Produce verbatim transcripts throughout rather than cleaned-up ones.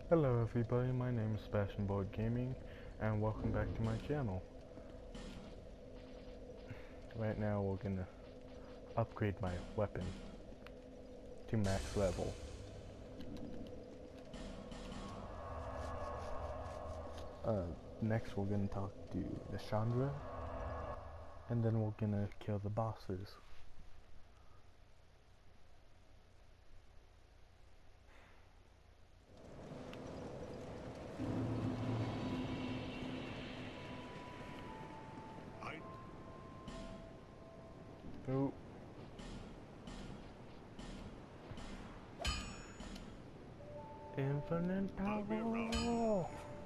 Hello everybody, my name is Sebastian Board Gaming, and welcome back to my channel. Right now we're gonna upgrade my weapon to max level. Uh, next we're gonna talk to Nashandra, and then we're gonna kill the bosses. Oh. Infinite power!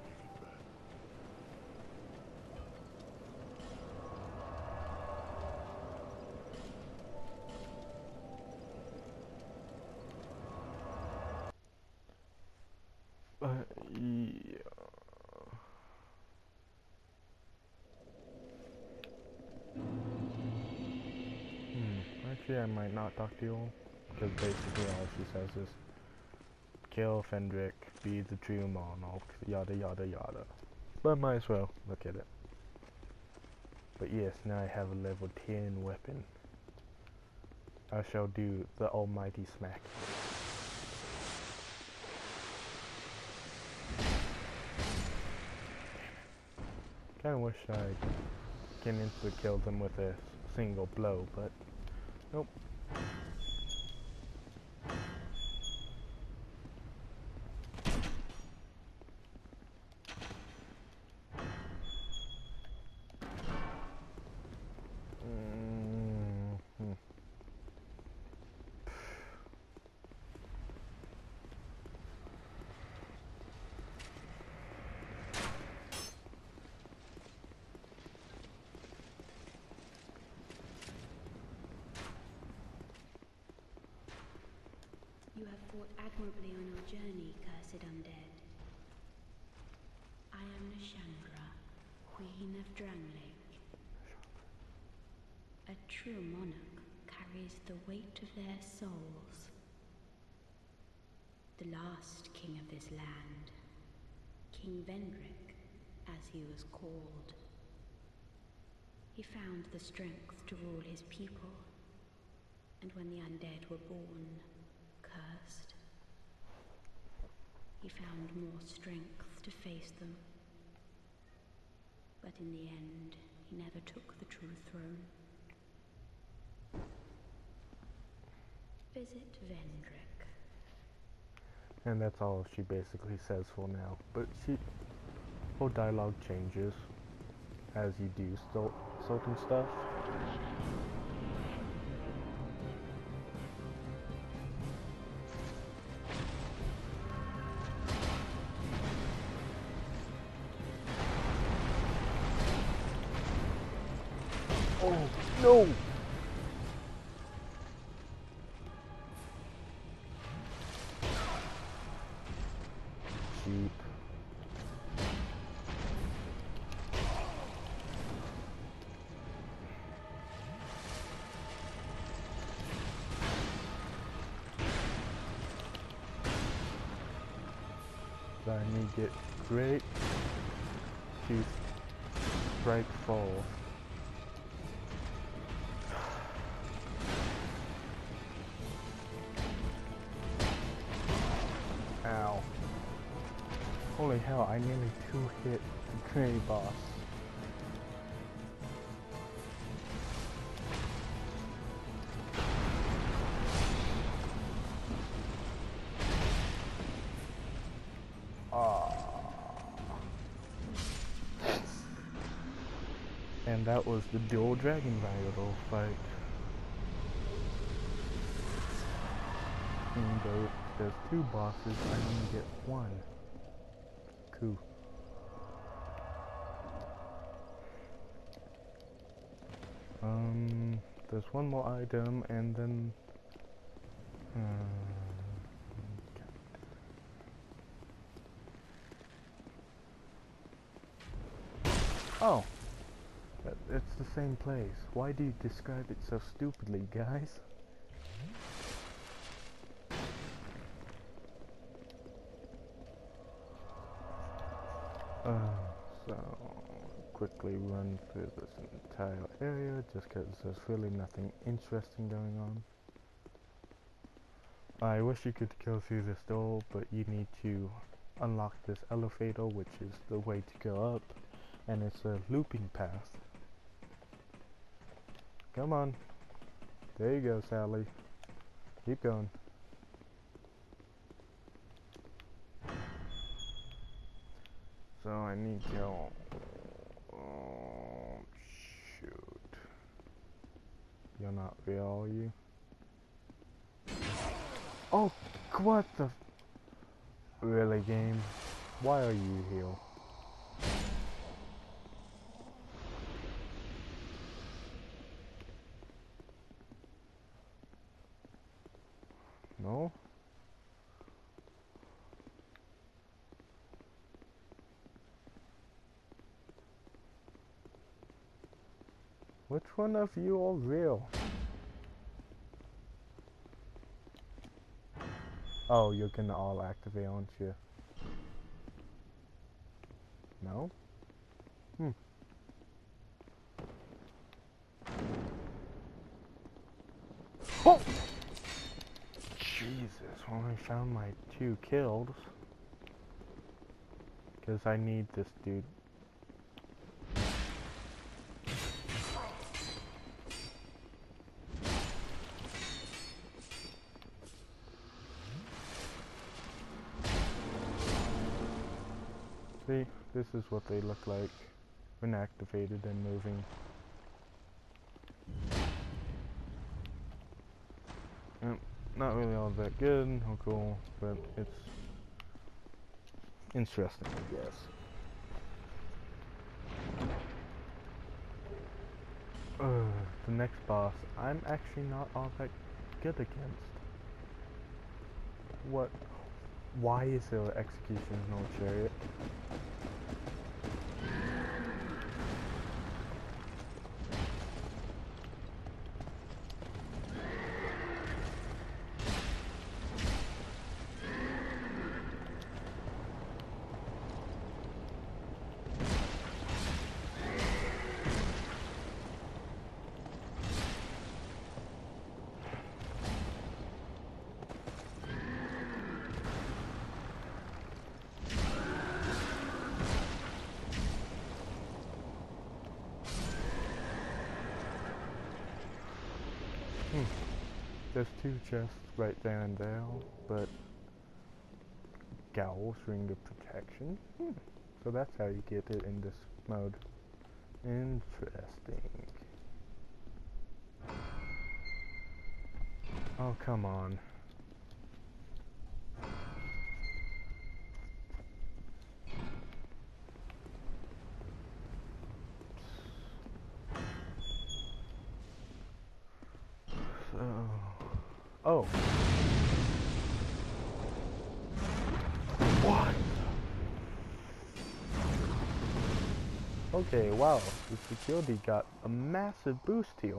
Uh, yeah. Hmm, actually I might not talk to you all, because basically all she says is kill Fendrick, be the true monarch, yada yada yada. But might as well look at it. But yes, now I have a level ten weapon. I shall do the almighty smack. Kinda wish I can instantly kill them with a single blow, but nope. Mm-hmm. You have fought admirably on your journey, cursed undead. I am Nashandra, Queen of Drangleic. A true monarch carries the weight of their souls. The last king of this land, King Vendrick, as he was called. He found the strength to rule his people, and when the undead were born, cursed, he found more strength to face them. But in the end, he never took the true throne. Visit Vendrick. And that's all she basically says for now. But she, her dialogue changes as you do sto certain stuff. Oh no! Sheep. So I need to get great to strike fall. Ow. Holy hell, I nearly two hit the Grey boss. Ah. And that was the dual dragon rival fight. And though there's two bosses, I only get one. Cool. Um, there's one more item, and then. Hmm, oh, it's the same place. Why do you describe it so stupidly, guys? Uh, so, quickly run through this entire area just because there's really nothing interesting going on. I wish you could go through this door, but you need to unlock this elevator, which is the way to go up, and it's a looping path. Come on. There you go, Sally. Keep going. So I need to go. Oh, shoot. You're not real, are you? Oh, what the? Really, game? Why are you here? No? Which one of you are real? Oh, you're gonna all activate, aren't you? No? Hmm. Oh! Jesus, when I found my two kills. Because I need this dude. See, this is what they look like when activated and moving. Yep, not really all that good or cool, but it's interesting, I guess. Uh, the next boss, I'm actually not all that good against. What? Why is there an executional chariot? Hmm. There's two chests right there and there, but Gowl's Ring of Protection? Hmm. So that's how you get it in this mode. Interesting. Oh, come on. So... Oh. What? Okay, wow. The security got a massive boost here.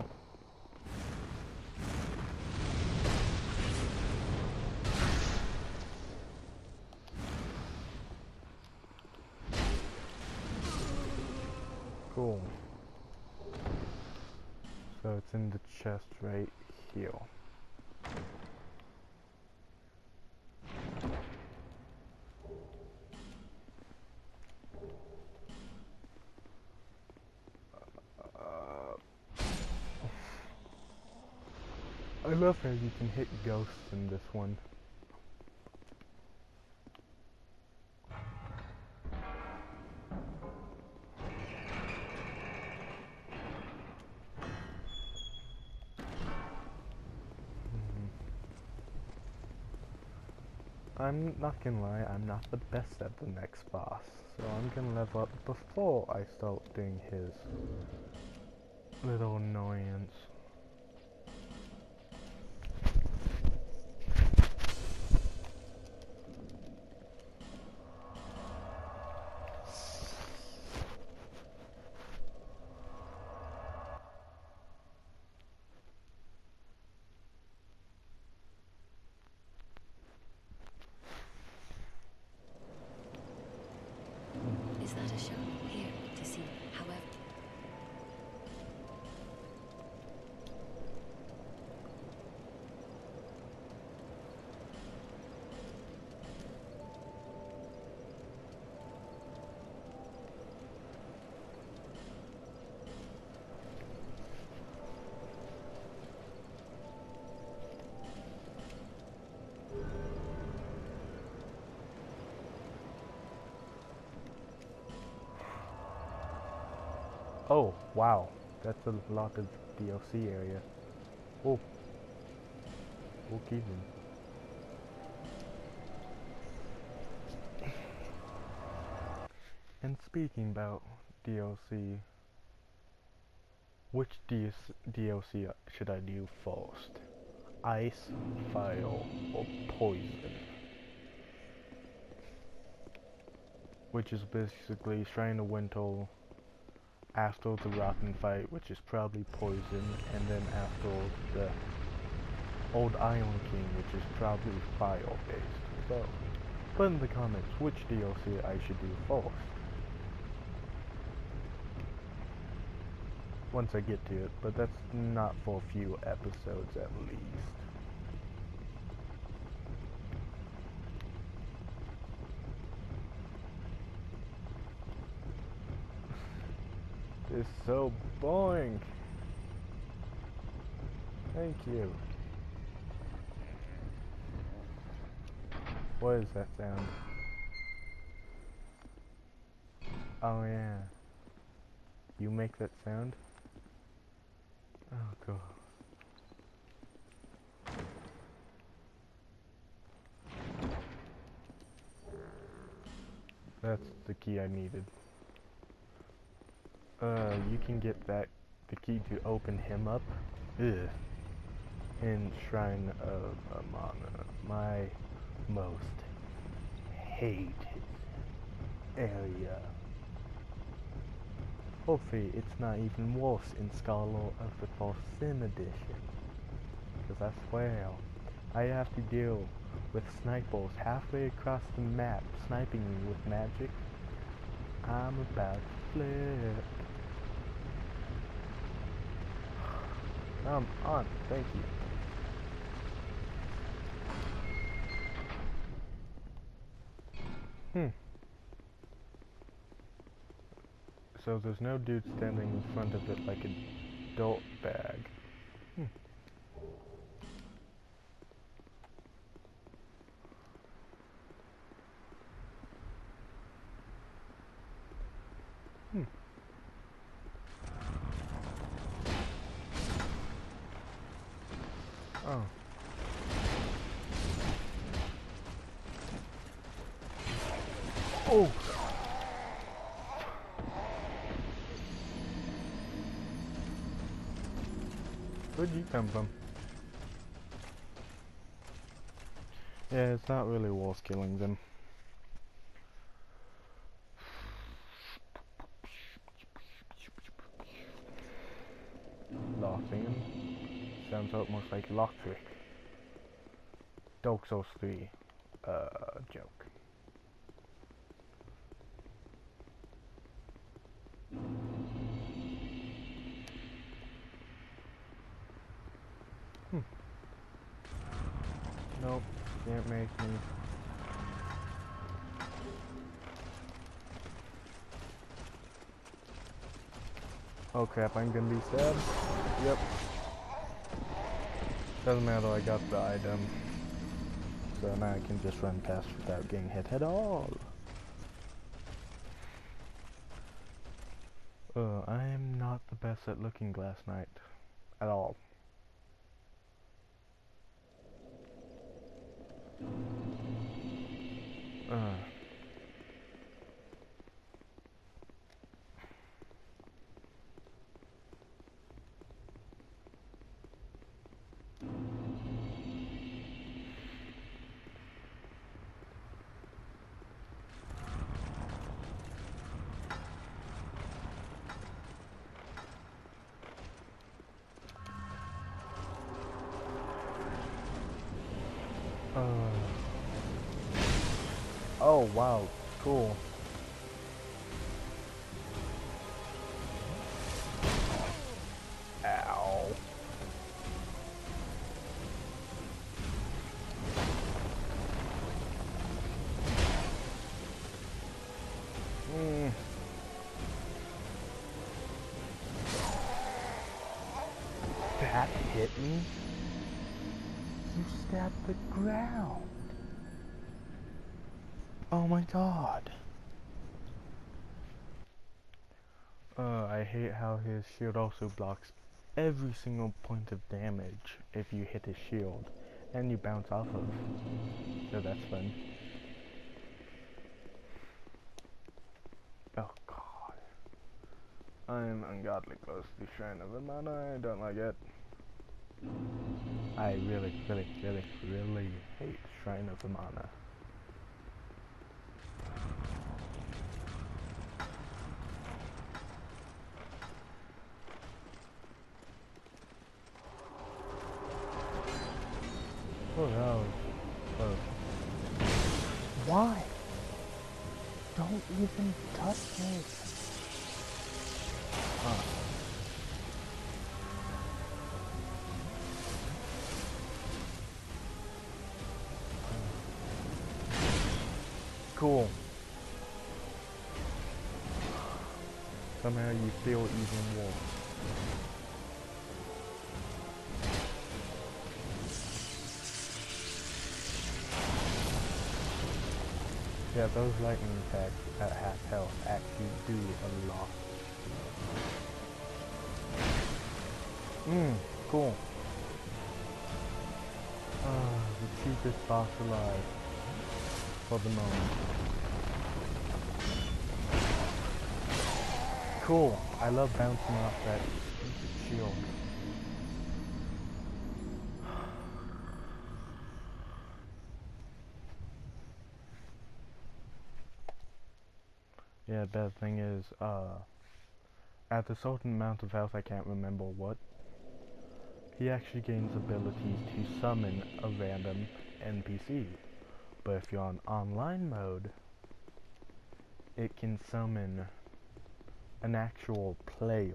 Cool. So it's in the chest right here. Uh, I love how you can hit ghosts in this one. I'm not gonna lie, I'm not the best at the next boss, so I'm gonna level up before I start doing his little annoyance. Is that a show? Here to see, however. Oh, wow. That's a lot of D L C area. Oh. We'll keep them. And speaking about D L C, which D L C should I do first? Ice, fire, or poison? Which is basically Shrine of Winter, after the Rotten fight, which is probably poison, and then after the Old Iron King, which is probably fire based. So, put in the comments which D L C I should do first. Once I get to it, but that's not for a few episodes at least. It's so boring. Thank you. What is that sound? Oh yeah. You make that sound? Oh god. That's the key I needed. Uh, you can get that, the key to open him up. Ugh. In Shrine of Amana, my most hated area. Hopefully it's not even worse in Scholar of the False Sin edition. Because I swear, I have to deal with snipers halfway across the map sniping me with magic. I'm about to flip. Come on, thank you. Hmm. So there's no dude standing in front of it like a dirt bag. Hmm. Hmm. Oh. Oh! Where'd you come from? Yeah, it's not really worth killing them. Laughing sounds almost like Locktrick. Dark Souls three uh, joke. Hmm. Nope, can't make me. Oh crap, I'm gonna be stabbed. Yep. Doesn't matter, I got the item. So now I can just run past without getting hit at all. Uh, I am not the best at Looking Glass Knight. At all. Uh. Uh. Oh wow, cool. that hit me? You stabbed the ground. Oh my god. Uh, I hate how his shield also blocks every single point of damage if you hit his shield and you bounce off of. So that's fun. Oh god. I am ungodly close to the Shrine of Amana. I don't like it. I really, really, really, really hate Shrine of Amana. Oh no. Oh. Why? Don't even touch me. Huh. Cool. Somehow you feel even more. Yeah, those lightning attacks at half health actually do a lot. Mmm, cool. Ah, the cheapest boss alive. For the moment. Cool. I love bouncing off that shield. Yeah, bad thing is, uh, at a certain amount of health, I can't remember what, he actually gains abilities to summon a random N P C. But if you're on online mode, it can summon an actual player.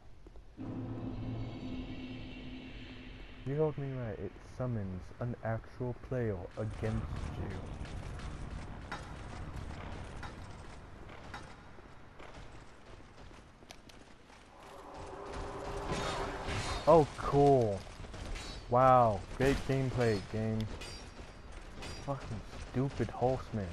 You heard me right, it summons an actual player against you. Oh, cool. Wow, great gameplay, game. Fucking stupid horseman.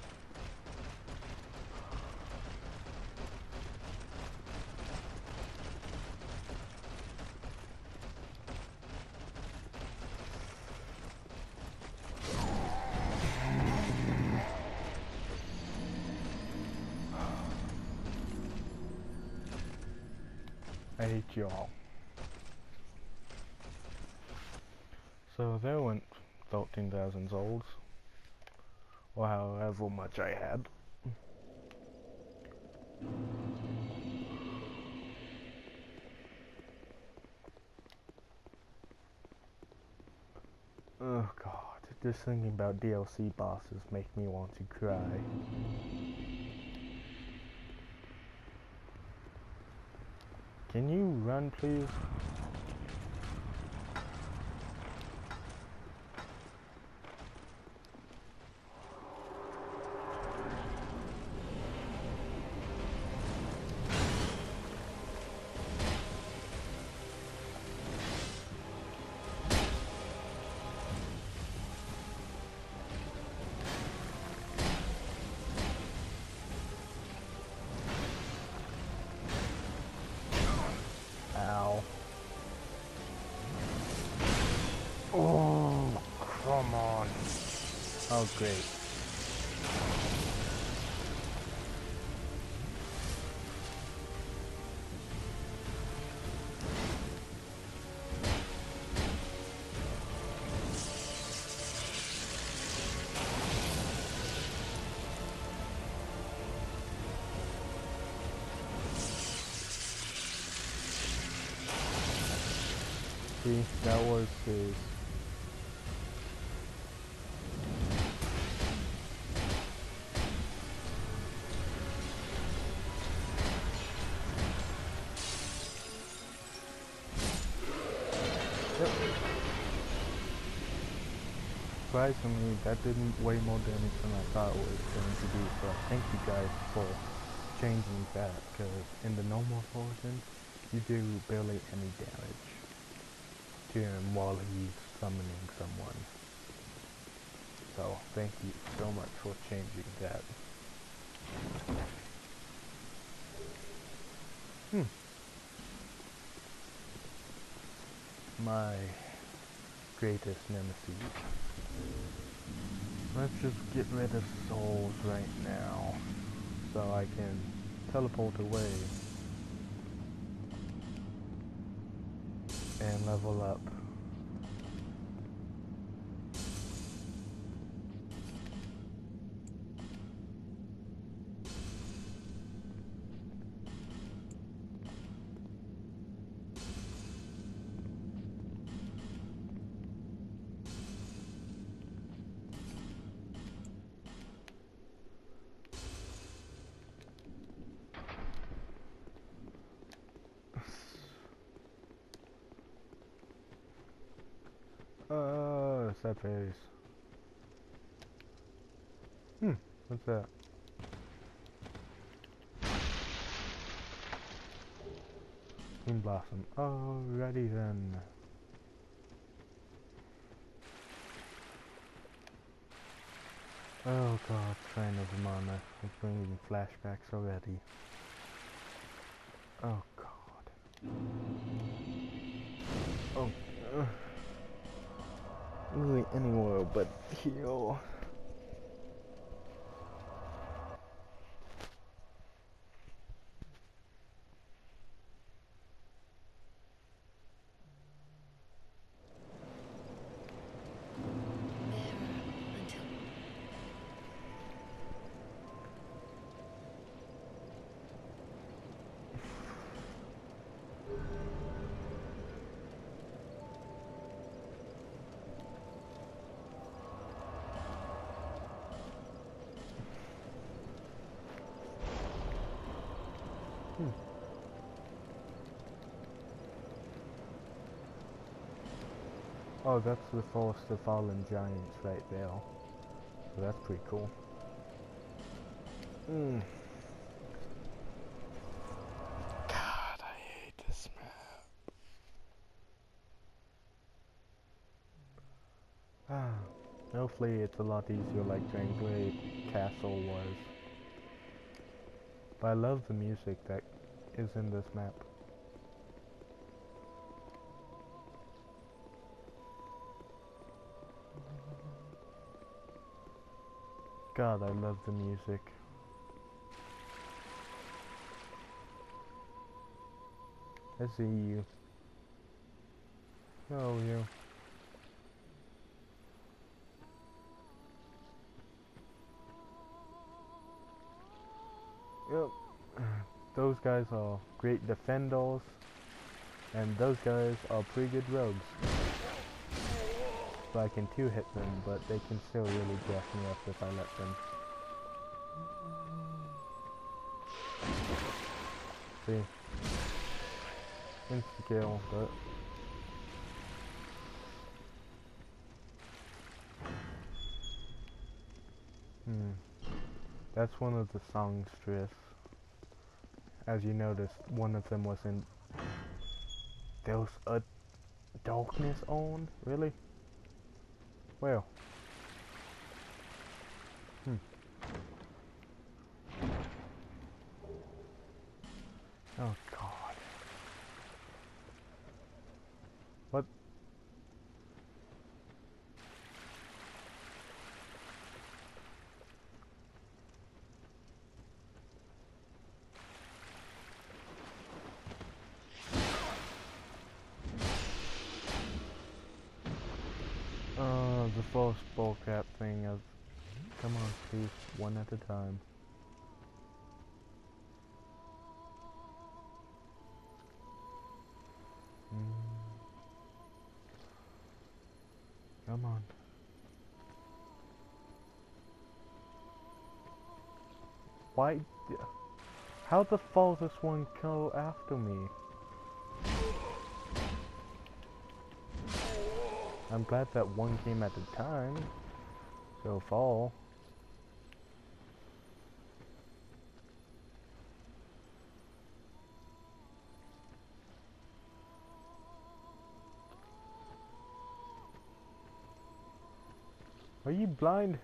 I hate y'all. So there went thirteen thousand souls. Or however much I had. Oh god, just thinking about D L C bosses make me want to cry. Can you run, please? Ow. Oh, come on. Oh, great. See, that was his. Yep. Surprisingly, that did way more damage than I thought it was going to do, so thank you guys for changing that, because in the normal version, you do barely any damage. hear him while he's summoning someone. So thank you so much for changing that. Hmm. My greatest nemesis. Let's just get rid of souls right now, so I can teleport away and level up. Uh, sad face. Hmm, what's that? Moon Blossom. Alrighty then. Oh god, Train of Mana. It's bringing flashbacks already. Oh god. Oh. Uh, really anywhere but heal. Hmm. Oh, that's the Forest of Fallen Giants right there. So that's pretty cool. Hmm. God, I hate this map. Ah, hopefully it's a lot easier like Drangleic Castle was. But I love the music that is in this map. God, I love the music. I see you. Oh, you. Yep. Those guys are great defenders, and those guys are pretty good rogues. So I can two hit them, but they can still really jack me up if I let them. See? Insta kill, but... Hmm. That's one of the songstress. As you noticed, one of them was in... There was a darkness on? Really? Well. Hmm. Oh god. What? Uh, the false ball cap thing of... Come on, please. One at a time. Mm. Come on. Why? How the fall does one go after me? I'm glad that one came at a time. So fall. Are you blind?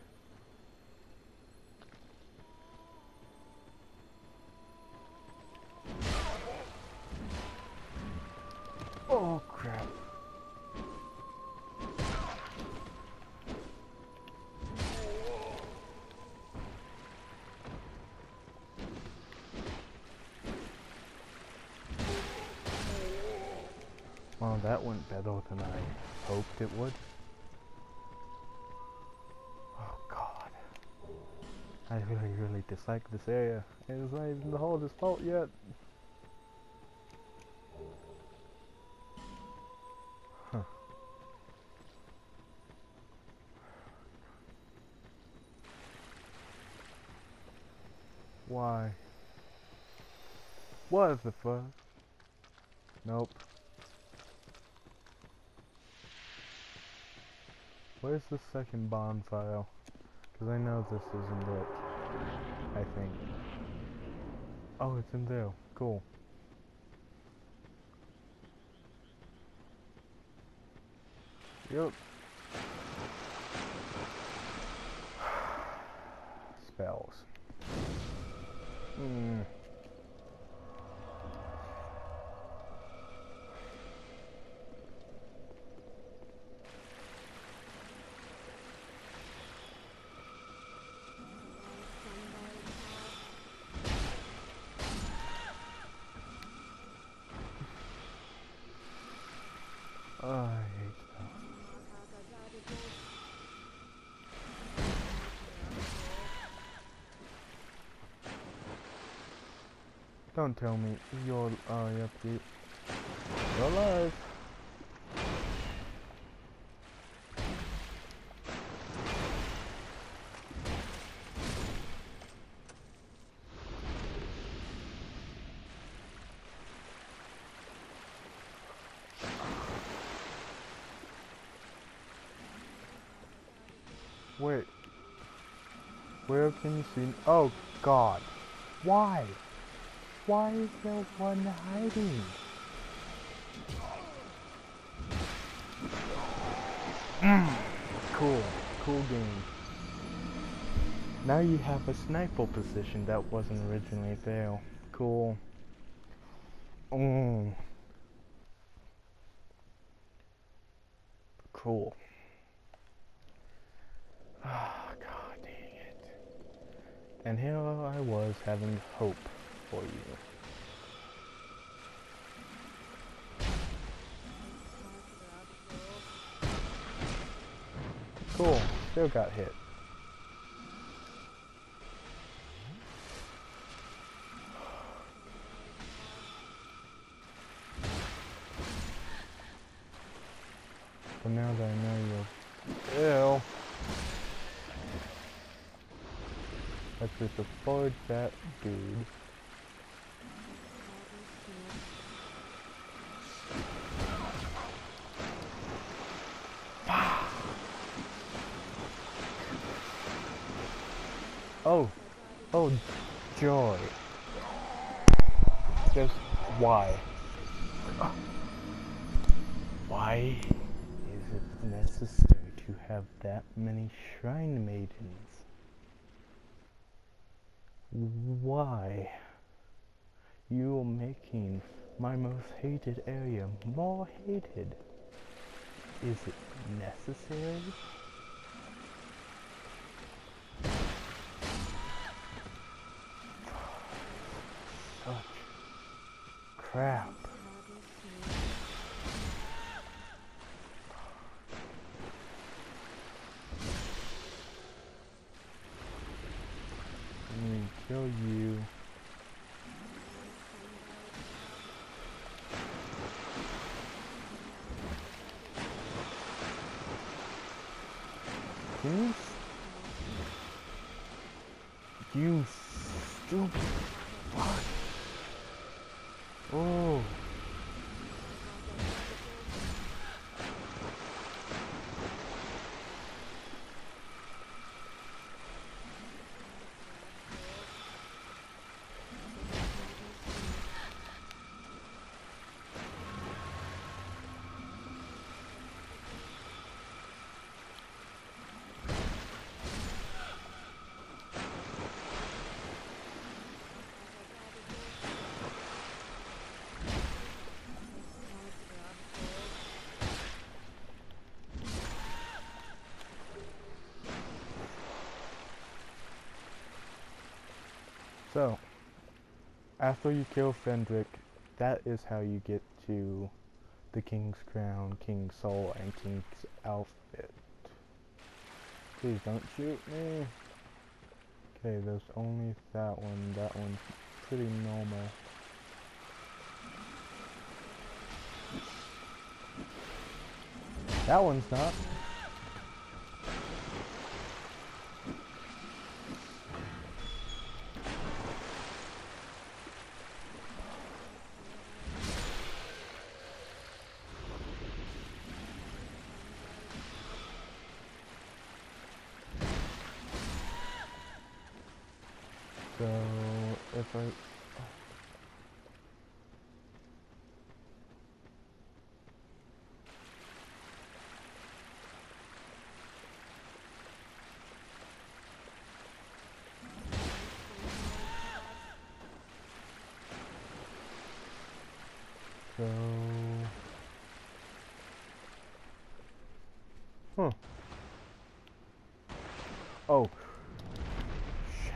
Oh crap. Well, that went better than I hoped it would. Oh god. I really, really dislike this area. It's not even the Holder's fault yet. Huh. Why? What the fuck? Nope. Where's the second bonfire? Because I know this isn't it. I think. Oh, it's in there. Cool. Yep. Spells. Hmm. Oh, I hate that. Don't tell me you're. Oh, yep, you. You're alive. Wait. Where can you see? Oh God. Why? Why is there one hiding? Mm. Cool. Cool game. Now you have a sniper position that wasn't originally there. Cool. Mm. Cool. Ah, God dang it. And here I was having hope for you. Cool. Still got hit. But now that I know you're ill, let's just avoid that dude. Oh, oh, joy. Just why? Why is it necessary to have that many shrine maidens? Why? You are making my most hated area more hated. Is it necessary? Such crap. Let me kill you. Can you? You stupid fuck. Oh. So, after you kill Fendrick, that is how you get to the King's Crown, King's Soul, and King's Outfit. Please don't shoot me. Okay, there's only that one. That one's pretty normal. That one's not. So, if I... So... Huh. Oh. Shit.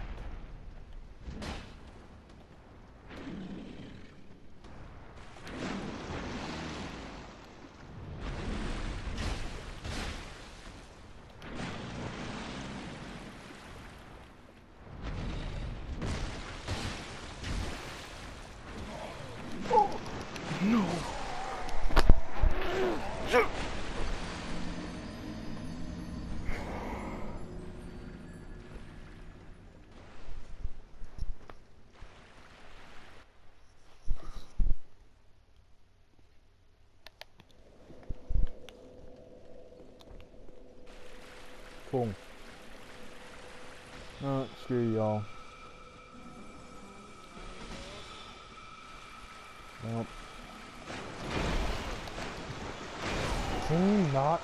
Oh. No. Cool. Uh, screw y'all. Nope. Can you not?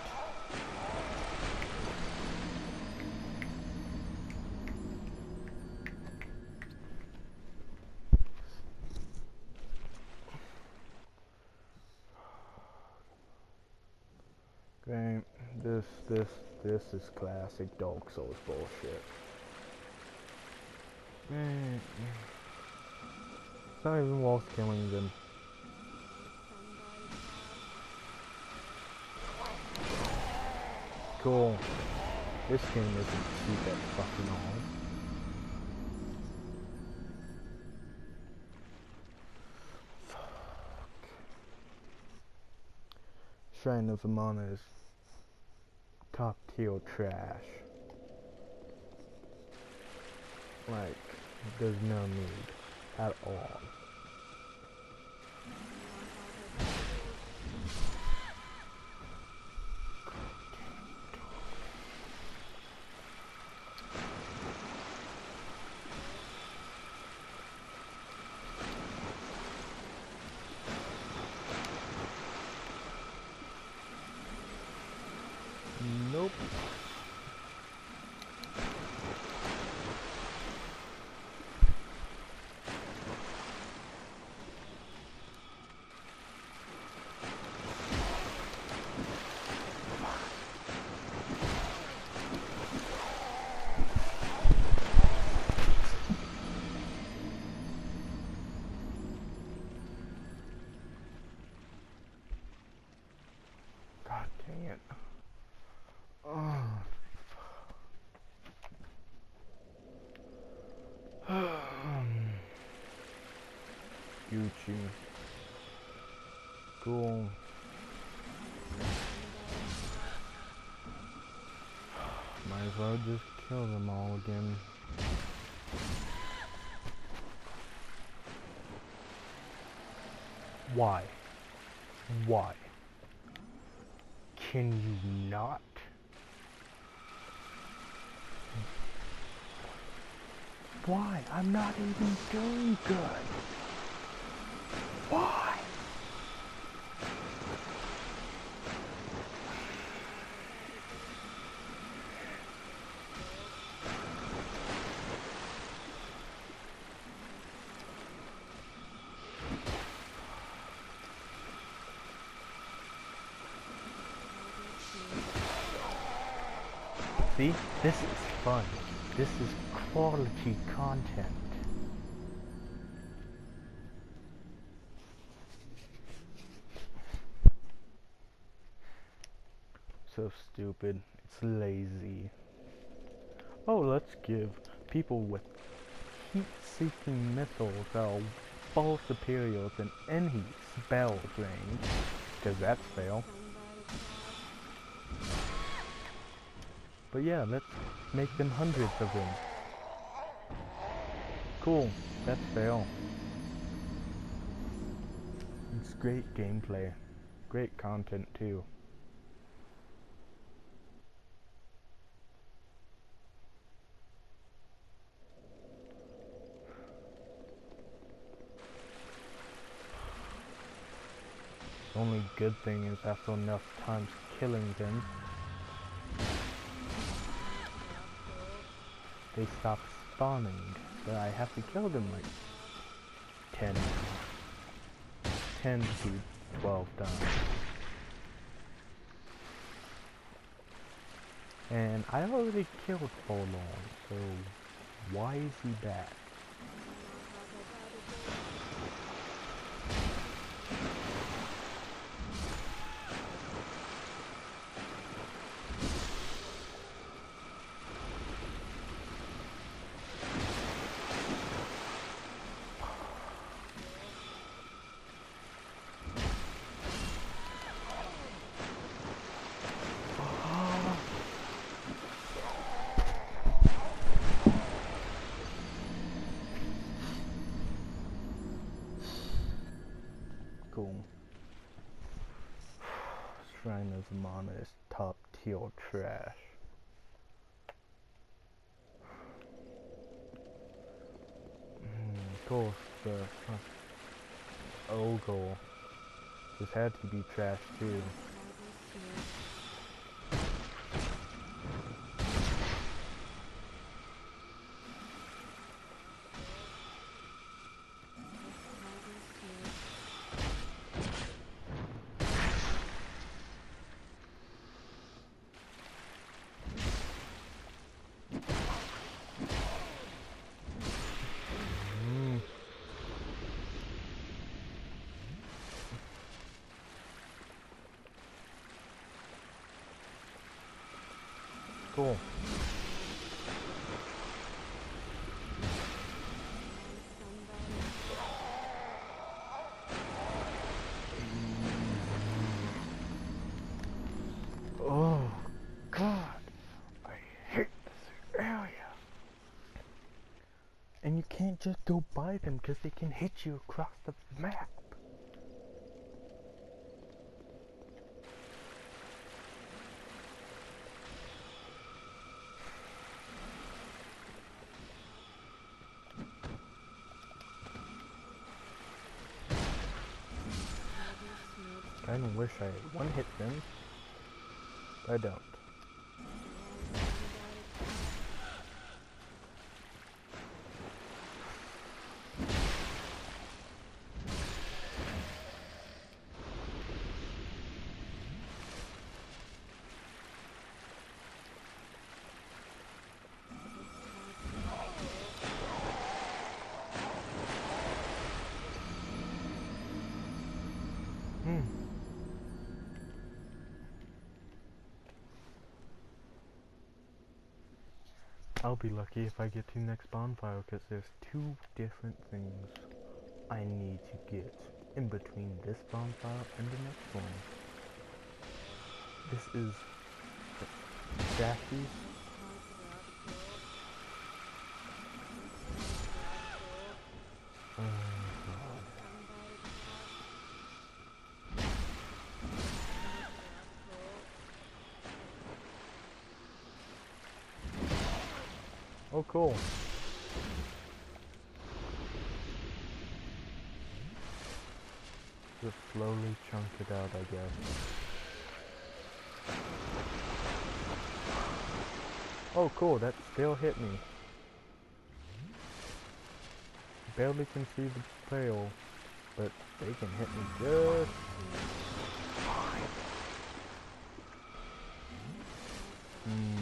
Okay, this, this, this is classic Dark Souls bullshit. Mm. It's not even worth killing them. Cool. This game isn't cheap at fucking all. Fuck. Shrine of Amana is top tier trash. Like, there's no need at all. Nope. God dang it. Oh. Gucci. Cool. Might as well just kill them all again. Why? Why? Can you not? Why? I'm not even doing good. Why? See? This is fun. This is quality content. So stupid. It's lazy. Oh, let's give people with heat-seeking missiles that are far superior than any spell's range, because that's fail. But yeah, let's make them hundreds of them. Cool, that's fail. It's great gameplay. Great content too. The only good thing is after enough times killing them, they stop spawning, but I have to kill them like ten, ten to twelve times. And I already killed Forlorn, so why is he back? Cool. Shrine of Mana is top tier trash. Mm, of course, the uh, Ogre. This had to be trash too. Cool. Oh God, I hate this area. And you can't just go by them because they can hit you across the map. I kinda wish I one-hit them, but I don't. Hmm. I'll be lucky if I get to the next bonfire, because there's two different things I need to get in between this bonfire and the next one. This is Dashies. Oh God. Oh cool. Just slowly chunk it out, I guess. Oh cool, that still hit me. Barely can see the trail, but they can hit me just fine. Hmm.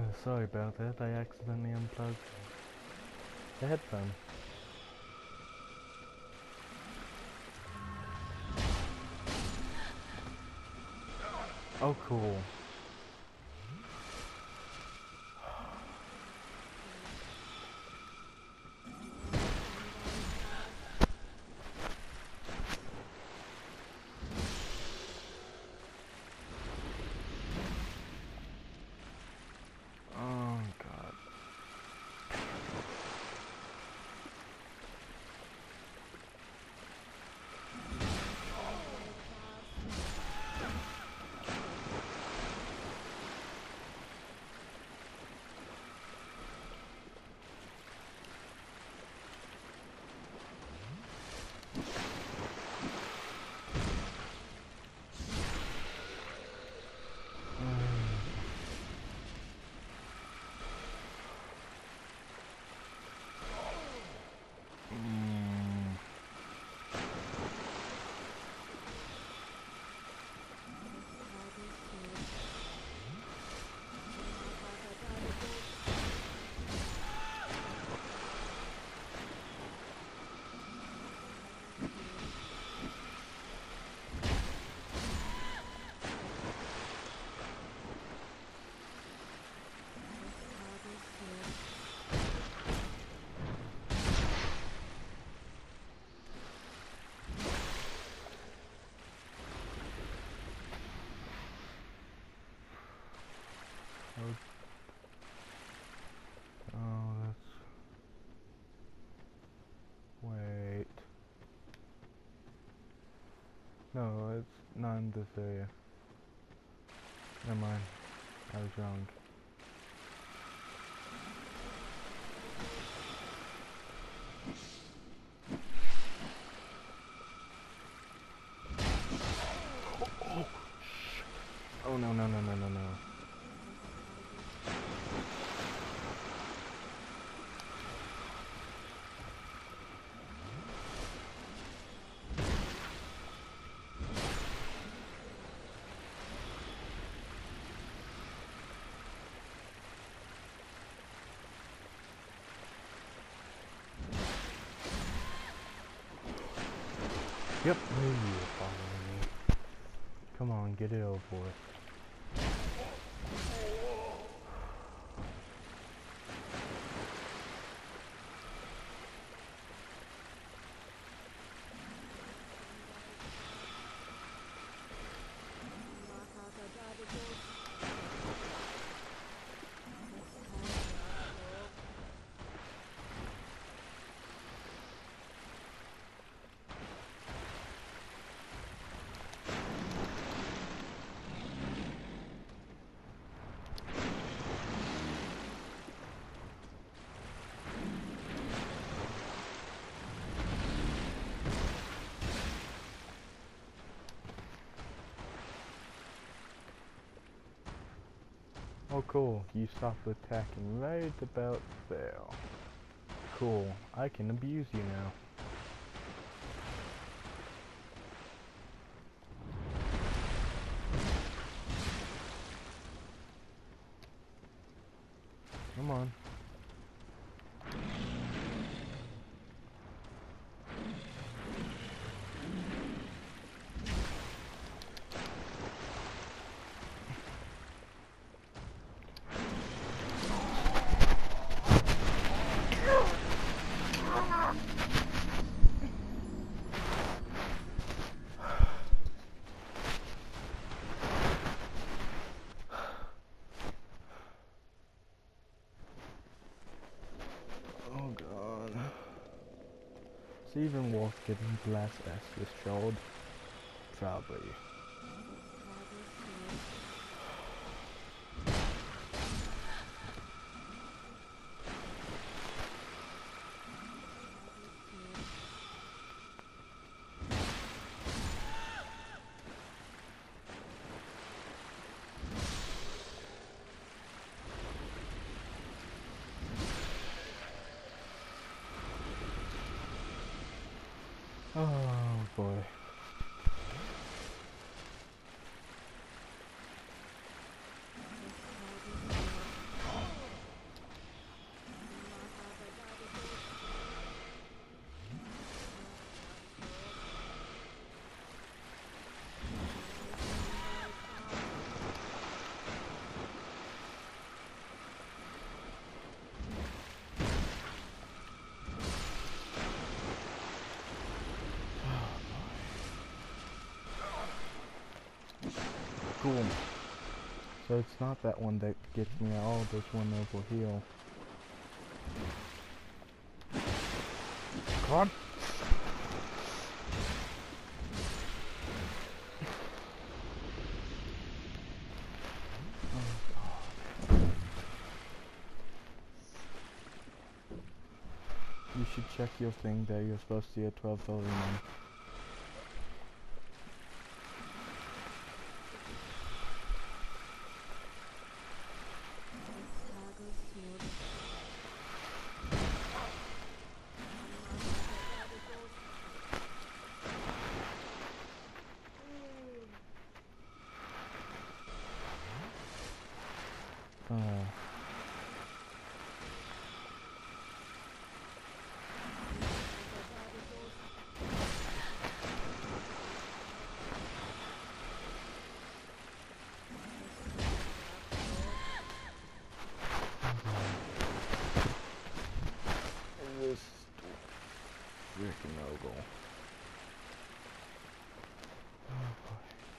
sorry about that. I accidentally unplugged the headphone. Oh, cool. Oh, God. Oh, that's... Wait. No, it's not in this area. Never mind. I was wrong. Oh, oh no, no, no, no, no, no. Yep, knew you were following me. Come on, get it over with. Oh cool, you stopped attacking right about there. Cool, I can abuse you now. Come on. Oh god. Is even worth getting glass S destroyed? Probably. Oh boy. Cool. So it's not that one that gets me at all, this one over here. God. You should check your thing there, you're supposed to get twelve thousand. Oh. This freaking logo. Oh boy.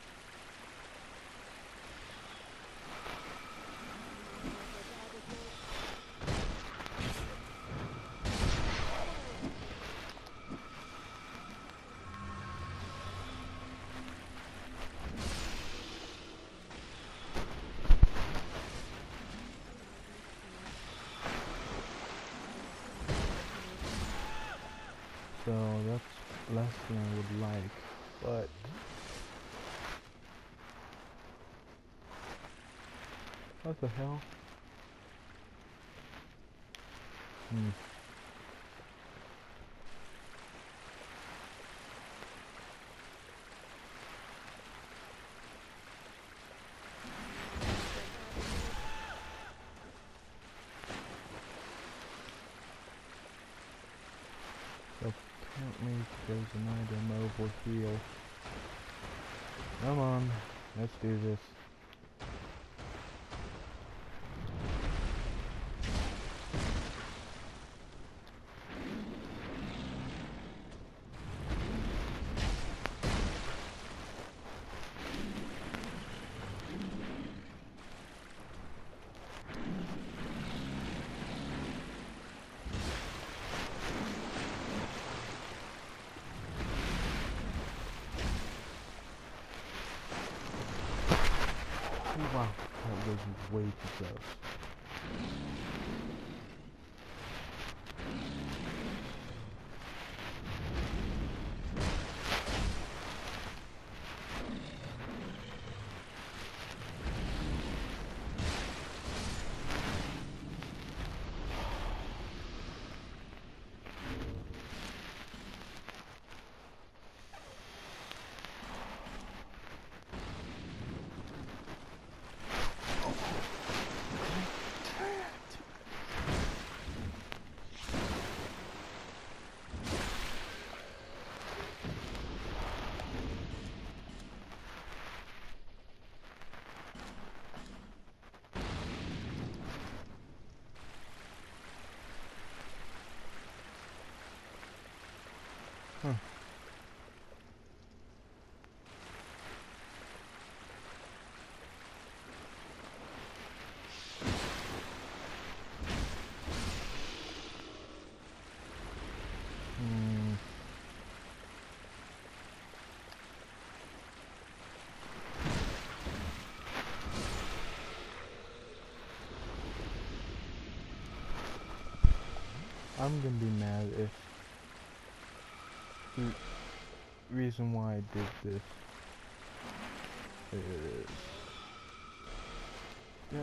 So that's less than I would like, but what the hell? Hmm. So apparently there's an item over here. Come on, let's do this. Wow, that was way too close. Huh. Hmm. I'm gonna be mad if the reason why I did this is... Yep.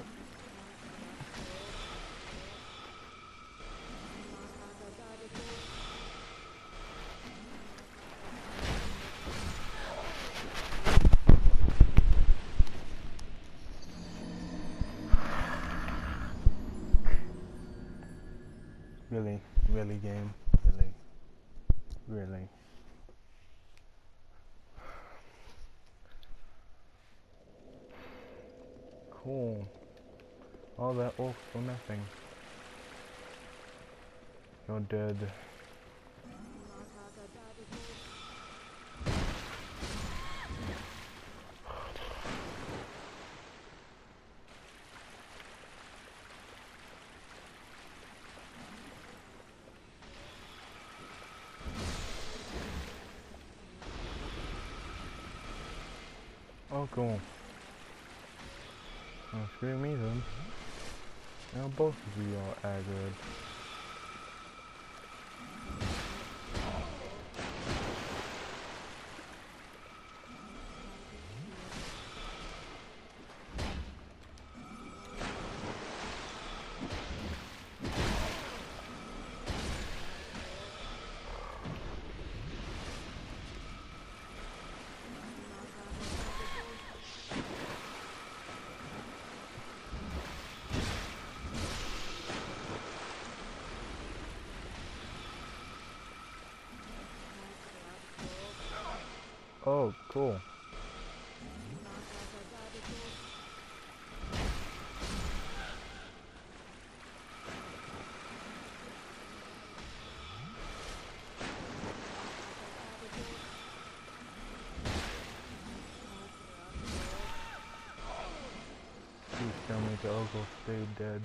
Really, really game, really, really. Cool. All that all for nothing. You're dead. Oh, cool. Oh, screw me then. Now both of you are aggroed. Oh, cool. Please tell me the Ogre stayed dead.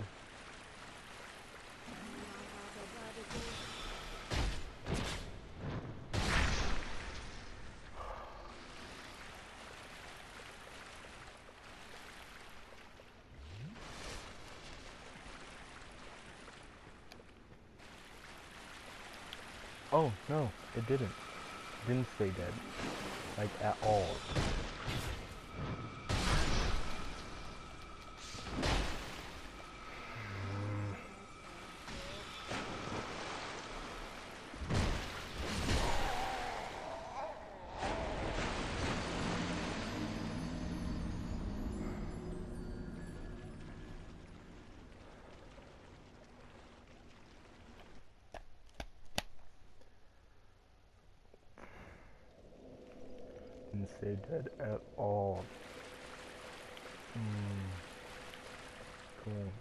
Oh, no, it didn't. It didn't stay dead. Like, at all. Didn't stay dead at all. Hmm. Cool.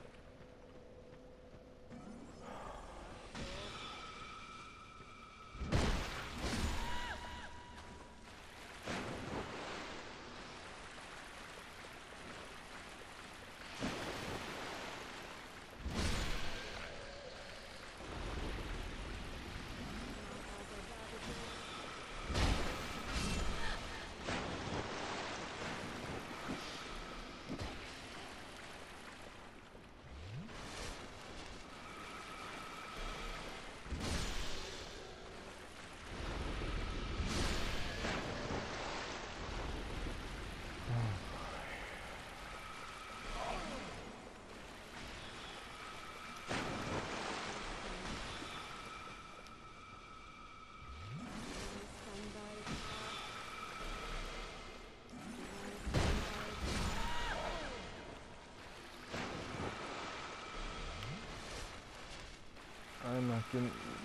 I'm not gonna...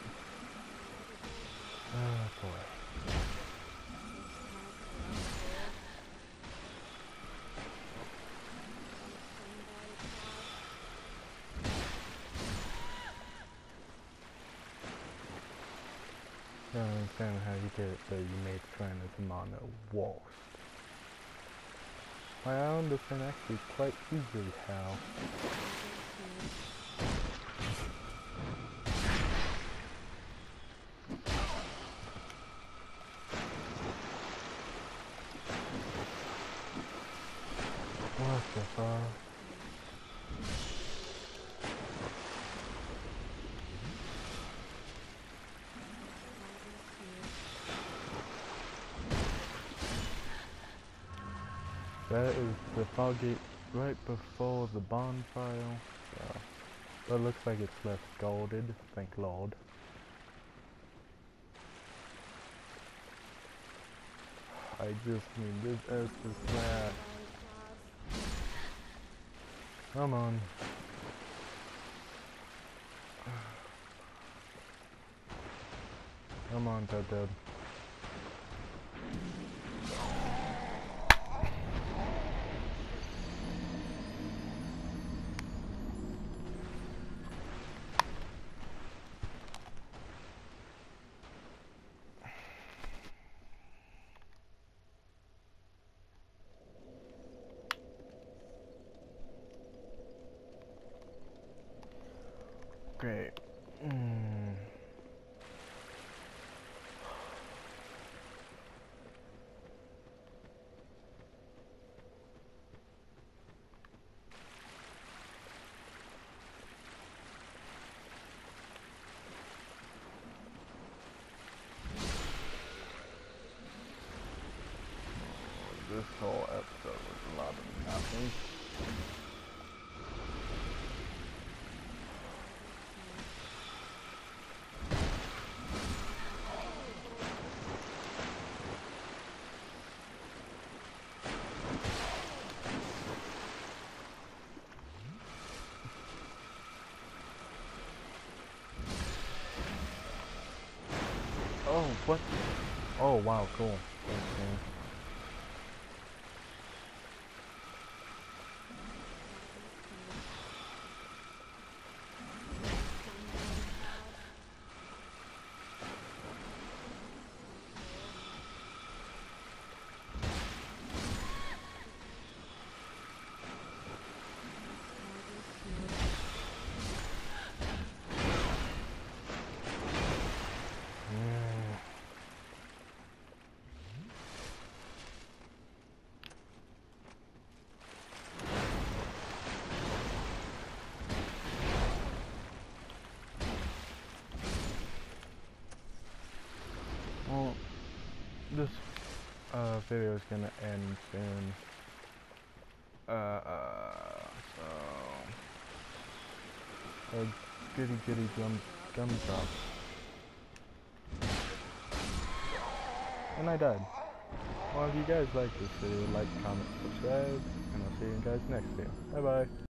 Oh boy. I don't understand how you get it so you made friend as a mono worst. I understand actually quite easily how. What the fuck? That is the fog gate right before the bonfire. So, but it looks like it's less guarded, thank Lord. I just need this Estus flat. Come on. Come on, Dub Dub. Great. Mm. so it was a lot of nothing. Oh, what? Oh, wow, cool. Okay. Well, this uh, video is gonna end soon. Uh, uh so, uh, goody goody gum gumdrop, and I died. Well, if you guys like this video, like, comment, subscribe, and I'll see you guys next video. Bye bye.